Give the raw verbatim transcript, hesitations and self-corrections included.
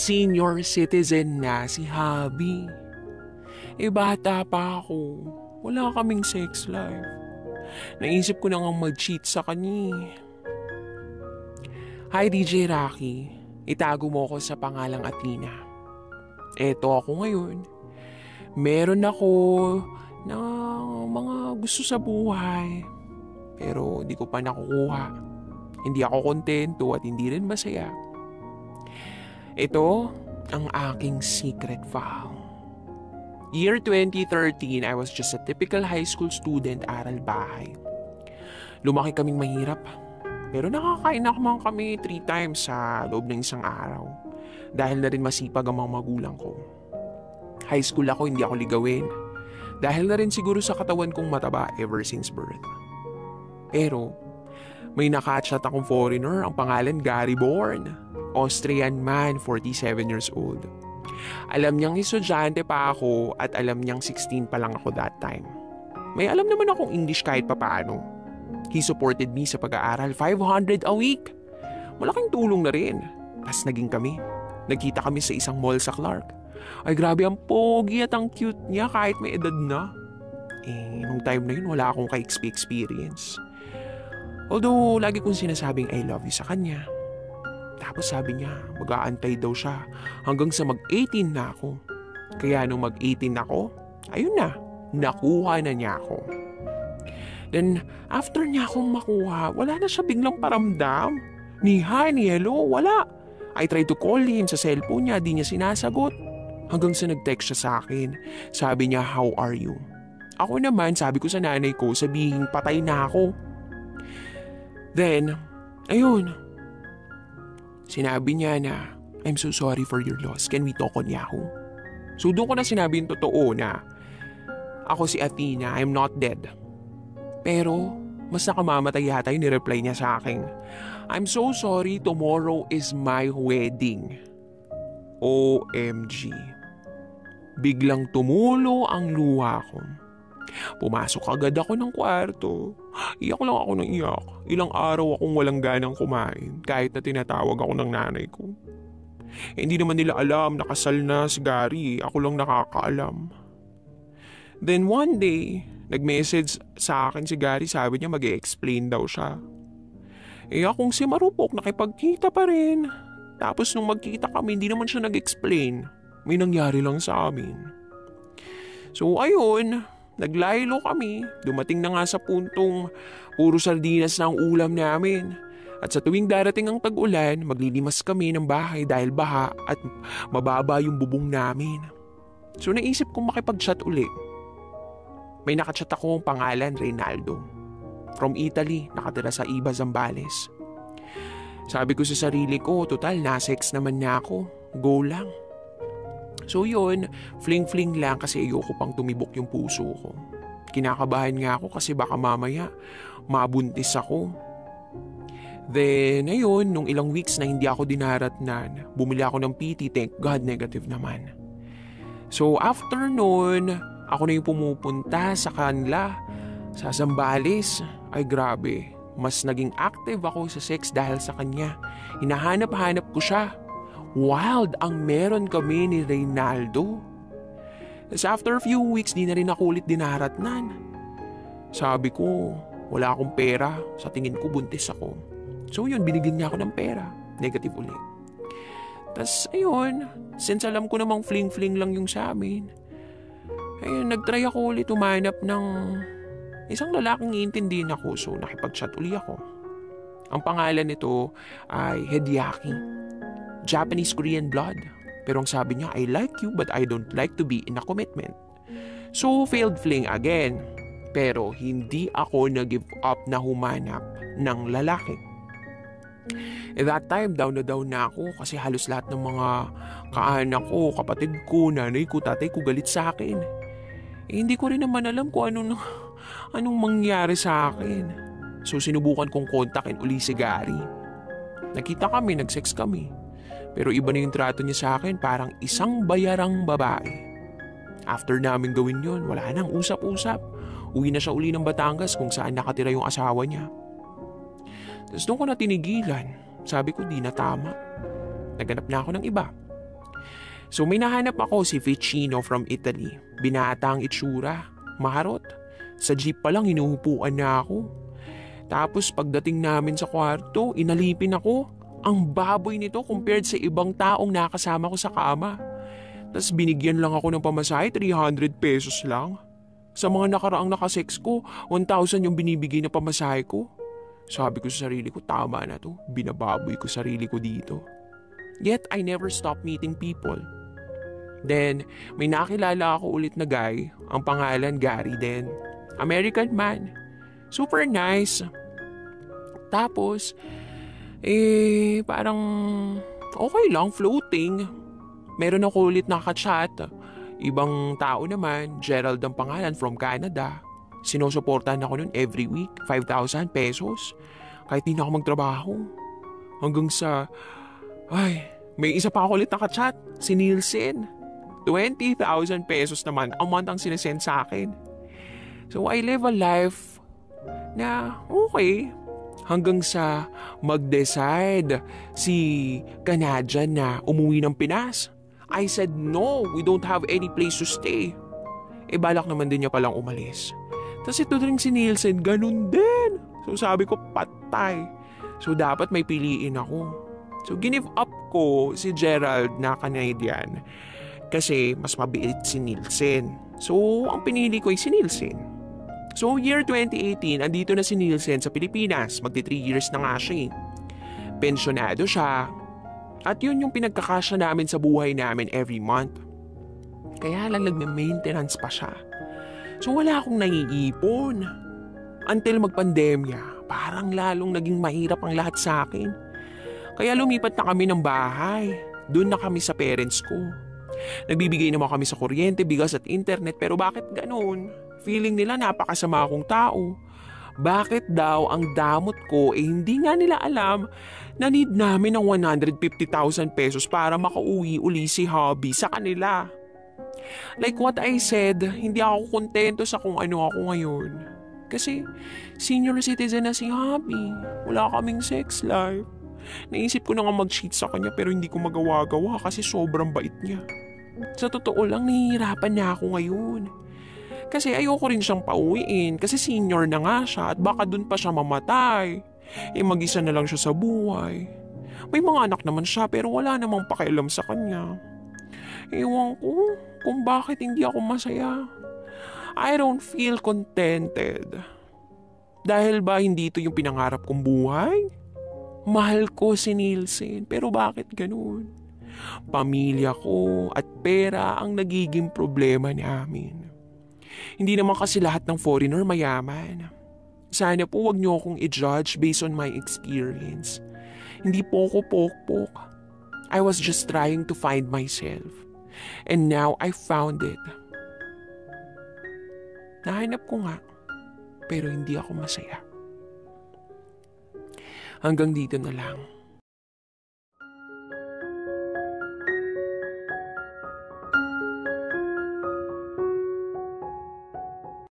senior citizen na si Habi. Eh bata pa ako. Wala kaming sex life. Naisip ko na nga mag-cheat sa kanya. Hi D J Rocky. Itago mo ako sa pangalang Athena. Eto ako ngayon. Meron ako na mga gusto sa buhay. Pero di ko pa nakukuha. Hindi ako kontento at hindi rin masaya. Ito ang aking secret vow. Year twenty thirteen, I was just a typical high school student, aral bahay. Lumaki kaming mahirap. Pero nakakain na naman kami three times sa loob ng isang araw. Dahil na rin masipag ang mga magulang ko. High school ako, hindi ako ligawin. Dahil na rin siguro sa katawan kong mataba ever since birth. Pero, may nakachat akong foreigner, ang pangalan Gary Bourne. Austrian man, forty-seven years old. Alam niyang estudyante pa ako at alam niyang sixteen pa lang ako that time. May alam naman akong English kahit papaano. He supported me sa pag-aaral, five hundred a week. Malaking tulong na rin. Tapos naging kami. Nagkita kami sa isang mall sa Clark. Ay grabe, ang pogi at ang cute niya kahit may edad na. Eh, nung time na yun, wala akong ka-X P experience. Although, lagi kong sinasabing I love you sa kanya. Tapos sabi niya, mag-aantay daw siya hanggang sa mag-eighteen na ako. Kaya nung mag-eighteen ako, ayun na, nakuha na niya ako. Then, after niya akong makuha, wala na siya biglang paramdam. Ni hi, ni hello, wala. I tried to call him sa cellphone niya, di niya sinasagot. Hanggang sa nag-text siya sa akin. Sabi niya, how are you? Ako naman, sabi ko sa nanay ko, sabihin patay na ako. Then, ayun. Sinabi niya na, I'm so sorry for your loss. Can we talk on Yahoo? So doon ko na sinabi yung totoo na ako si Athena, I'm not dead. Pero, mas nakamamatay yata yung ni-reply niya sa akin. I'm so sorry, tomorrow is my wedding. O M G. Biglang tumulo ang luha ko. Pumasok agad ako ng kwarto. Iyak lang ako ng iyak. Ilang araw akong walang ganang kumain kahit na tinatawag ako ng nanay ko. Eh, hindi naman nila alam, nakasal na si Gary. Ako lang nakakaalam. Then one day, nag-message sa akin si Gary, sabi niya mag-e-explain daw siya. Eh akong si Marupok, nakipagkita pa rin. Tapos nung magkita kami, hindi naman siya nag-explain. May nangyari lang sa amin. So ayun, naglaylo kami. Dumating na nga sa puntong puro sardinas na ang ulam namin. At sa tuwing darating ang tag-ulan, maglilimas kami ng bahay dahil baha at mababa yung bubong namin. So naisip kong makipag-chat uli. May nakachat akong pangalan, Reynaldo. From Italy, nakatira sa Iba, Zambales. Sabi ko sa sarili ko, total, na-sex naman na ako. Go lang. So yun, fling-fling lang kasi ayoko pang tumibok yung puso ko. Kinakabahan nga ako kasi baka mamaya mabuntis ako. Then, ayun, nung ilang weeks na hindi ako dinaratnan, bumili ako ng P T, thank God, negative naman. So after nun, ako na yung pumupunta sa kanila, sa Zambales. Ay grabe, mas naging active ako sa sex dahil sa kanya. Hinahanap-hanap ko siya. Wild ang meron kami ni Reynaldo. As after a few weeks, di na rin ako ulit dinaratnan. Sabi ko, wala akong pera. Sa tingin ko, buntis ako. So yun, binigyan niya ako ng pera. Negative ulit. Tas ayun, since alam ko namang fling-fling lang yung sa amin, ayun, nagtry ako ulit umanap ng isang lalaking iintindihin ako. So nakipag-chat uli ako. Ang pangalan nito ay Hideaki. Japanese-Korean blood. Pero ang sabi niya, I like you but I don't like to be in a commitment. So failed fling again. Pero hindi ako nag-give up na humanap ng lalaki. At that time, down na down na ako kasi halos lahat ng mga kaanak ko, kapatid ko, nanay ko, tatay ko galit sa akin. Eh, hindi ko rin naman alam kung anong, anong mangyari sa akin. So sinubukan kong kontakin uli si Gary. Nakita kami, nag-sex kami. Pero iba na yung trato niya sa akin, parang isang bayarang babae. After namin gawin yun, wala nang usap-usap. Uwi na siya uli ng Batangas kung saan nakatira yung asawa niya. Tapos doon ko na tinigilan. Sabi ko, di na tama. Naganap na ako ng iba. So may nahanap ako si Ficino from Italy. Binata ang itsura. Maharot. Sa jeep pa lang hinuhupuan na ako. Tapos pagdating namin sa kwarto, inalipin ako. Ang baboy nito compared sa ibang taong nakasama ko sa kama. Tapos binigyan lang ako ng pamasahe, three hundred pesos lang. Sa mga nakaraang nakasex ko, one thousand yung binibigay na pamasahe ko. Sabi ko sa sarili ko, tama na to. Binababoy ko sarili ko dito. Yet, I never stopped meeting people. Then, may nakilala ako ulit na guy. Ang pangalan, Gary din. American man. Super nice. Tapos, eh, parang okay lang, floating. Meron ako ulit nakachat. Ibang tao naman, Gerald ang pangalan, from Canada. Sinusuportahan ako nun every week, five thousand pesos. Kahit di na ako magtrabaho. Hanggang sa, ay, may isa pa ako ulit nakachat, si Nielsen. twenty thousand pesos naman, a month ang sinesend sa akin. So I live a life na okay. Hanggang sa mag-decide si Canadian na umuwi ng Pinas. I said, no, we don't have any place to stay. Eh, balak naman din niya palang umalis. Tapos ito rin si Nielsen, ganun din. So sabi ko, patay. So dapat may piliin ako. So give up ko si Gerald na Canadian. Kasi mas mabait si Nielsen. So ang pinili ko ay si Nielsen. So year twenty eighteen, andito na si Nielsen sa Pilipinas. Magti three years na nga siya. Pensyonado siya. At yun yung pinagkakasya namin sa buhay namin every month. Kaya lang nagme-maintenance pa siya. So wala akong naiipon. Until magpandemya, parang lalong naging mahirap ang lahat sa akin. Kaya lumipat na kami ng bahay. Doon na kami sa parents ko. Nagbibigay naman kami sa kuryente, bigas at internet, pero bakit ganun? Feeling nila napakasama akong tao. Bakit daw ang damot ko eh hindi nga nila alam na need namin ng one hundred fifty thousand pesos para makauwi uli si Hobby sa kanila. Like what I said, hindi ako kontento sa kung ano ako ngayon. Kasi senior citizen na si Hobby. Wala kaming sex life. Naisip ko na nga mag-cheat sa kanya pero hindi ko magawa-gawa kasi sobrang bait niya. Sa totoo lang, nahihirapan na ako ngayon. Kasi ayoko rin siyang pauwiin kasi senior na nga siya at baka dun pa siya mamatay. Eh mag-isa na lang siya sa buhay. May mga anak naman siya pero wala namang pakialam sa kanya. Ewan ko kung bakit hindi ako masaya. I don't feel contented. Dahil ba hindi ito yung pinangarap kong buhay? Mahal ko si Nielsen pero bakit ganun? Pamilya ko at pera ang nagiging problema namin. Hindi naman kasi lahat ng foreigner mayaman. Sana po wag niyo akong i-judge based on my experience. Hindi po ako pokpok. I was just trying to find myself. And now I found it. Nahanap ko nga, pero hindi ako masaya. Hanggang dito na lang.